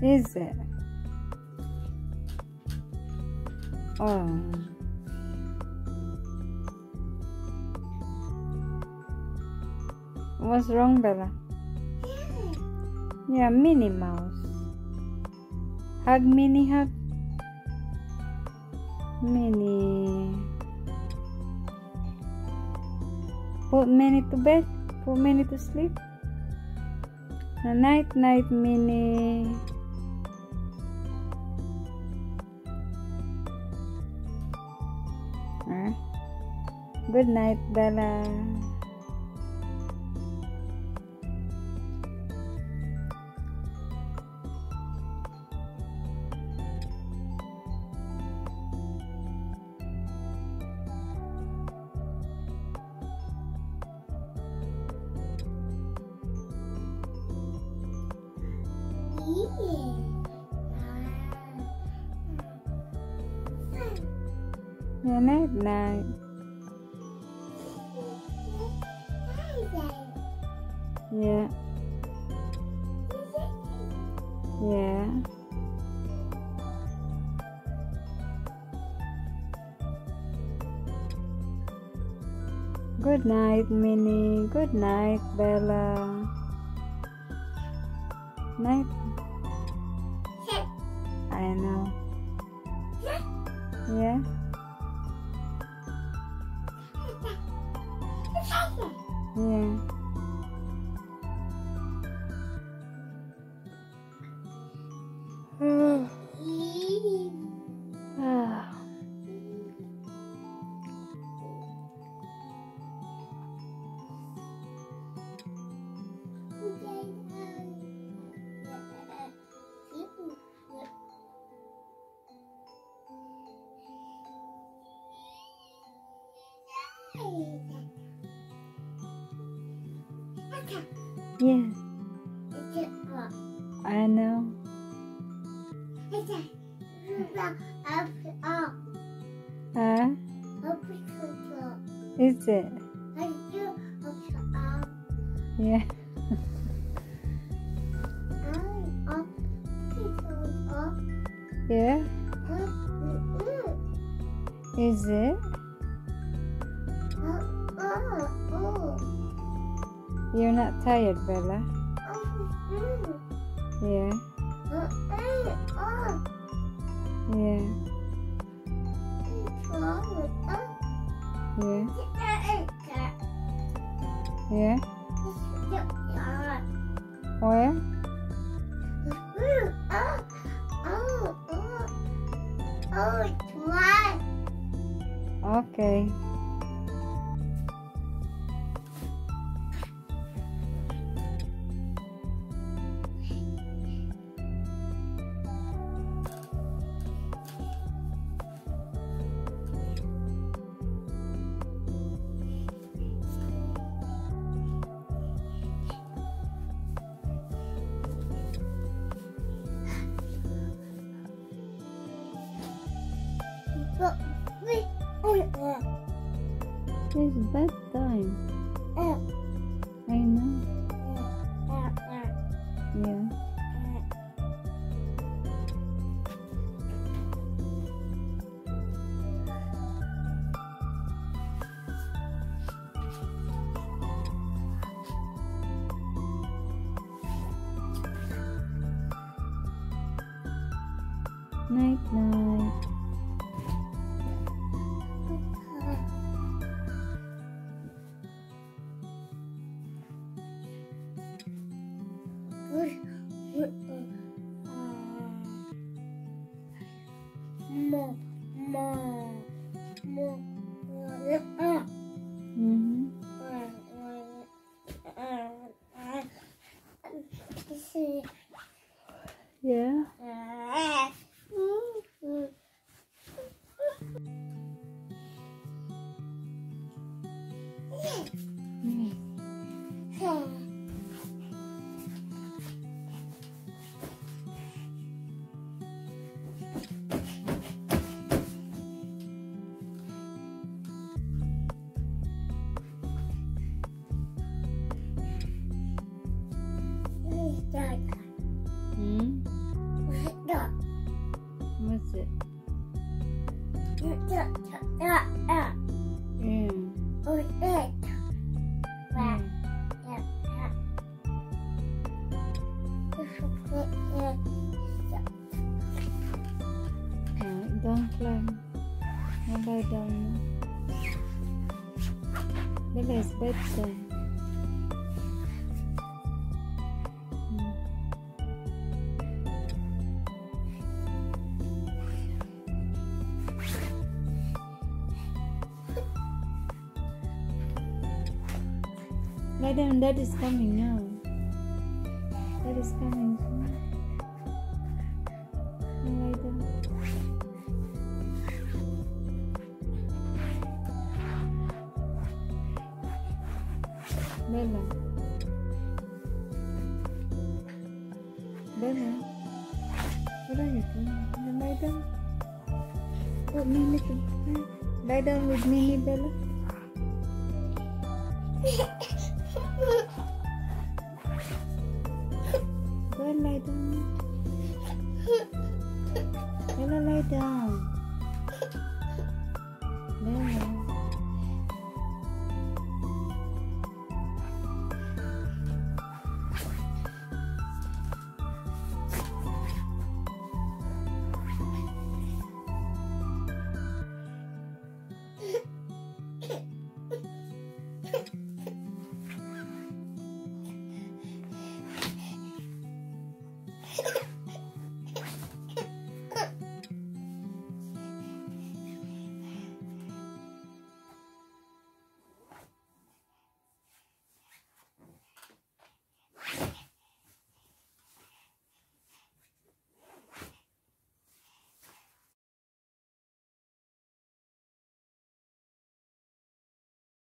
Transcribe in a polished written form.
Is it? Oh. What's wrong, Bella? Yeah, Minnie Mouse. Hug Minnie, hug. Minnie. Put Minnie to bed. Put Minnie to sleep. Night, night, Minnie. Good night, Bella. Yeah, night, night. Yeah. Yeah. Good night, Minnie. Good night, Bella. Night. I know. Yeah. Yeah. Yeah. I know. Huh? Is it? Yeah. Yeah. Is it? You're not tired, Bella? Yeah. Yeah. Yeah. Yeah. Where? Okay. It's bedtime. I know. Yeah. Night, night. Yeah. Don't climb. Now lie down. Bella, it's bedtime. Lie down, Dad is coming now. Dad is coming. Now lie down. Bella. Bella. What are you doing? Now lie down. Oh, Mimi. Lie down with Mimi, Bella. Go and lie down. Bella, lie down. Bella.